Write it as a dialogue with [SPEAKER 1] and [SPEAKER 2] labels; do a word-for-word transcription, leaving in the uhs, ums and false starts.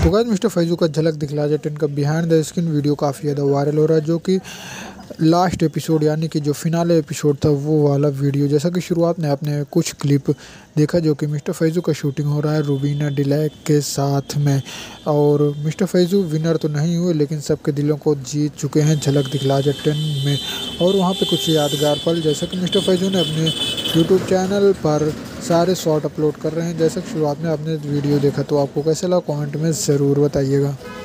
[SPEAKER 1] तो guys mister Faizu का झलक दिखला जाए टेन का बिहाइंड द स्क्रीन वीडियो काफ़ी ज़्यादा वायरल हो रहा है, जो कि लास्ट एपिसोड यानी कि जो फिनाले एपिसोड था वो वाला वीडियो। जैसा कि शुरुआत में आपने कुछ क्लिप देखा जो कि मिस्टर फैज़ू का शूटिंग हो रहा है रूबीना डिलैक के साथ में, और मिस्टर फैज़ू विनर तो नहीं हुए लेकिन सबके दिलों को जीत चुके हैं झलक दिखला जाए टेन में। और वहाँ पे कुछ यादगार पल, जैसा कि मिस्टर फैज़ू ने अपने यूट्यूब चैनल पर सारे शॉट अपलोड कर रहे हैं। जैसा कि शुरुआत में आपने वीडियो देखा, तो आपको कैसा लगा कमेंट में ज़रूर बताइएगा।